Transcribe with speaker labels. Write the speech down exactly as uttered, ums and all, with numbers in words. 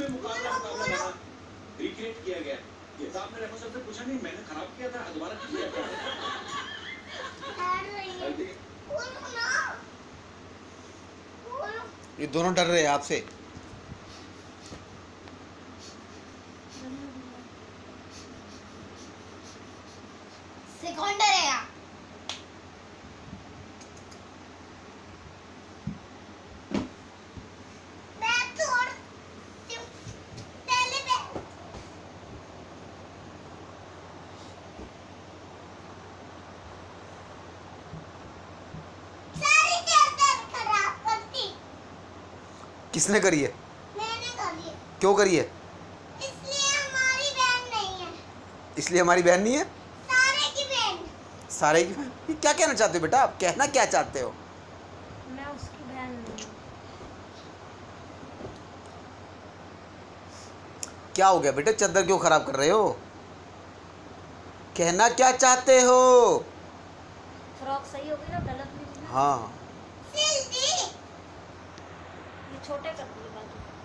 Speaker 1: मुकाबला मुकाबला लगा, रिक्रिएट किया गया। ये साहब ने रेफर सर से पूछा नहीं, मैंने खराब किया था, दोबारा किया था।
Speaker 2: ये दोनों डर रहे हैं आपसे।
Speaker 3: सेकंडर है यार।
Speaker 2: किसने करी है?
Speaker 3: मैंने करी है।
Speaker 2: क्यों करी है?
Speaker 3: इसलिए हमारी बहन नहीं है।
Speaker 2: इसलिए हमारी बहन नहीं है?
Speaker 3: सारे की बहन।
Speaker 2: सारे की बहन? ये क्या कहना चाहते हो बेटा आप? कहना क्या चाहते हो?
Speaker 3: मैं उसकी बहन नहीं हूँ।
Speaker 2: क्या हो गया बेटा, चादर क्यों खराब कर रहे हो? कहना क्या चाहते हो?
Speaker 3: फ्रॉक सही होगी ना, गलत नहीं।
Speaker 2: हाँ
Speaker 3: सिल दी। ये छोटे कर दिए बाजू।